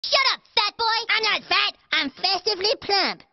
Shut up, fat boy! I'm not fat, I'm festively plump.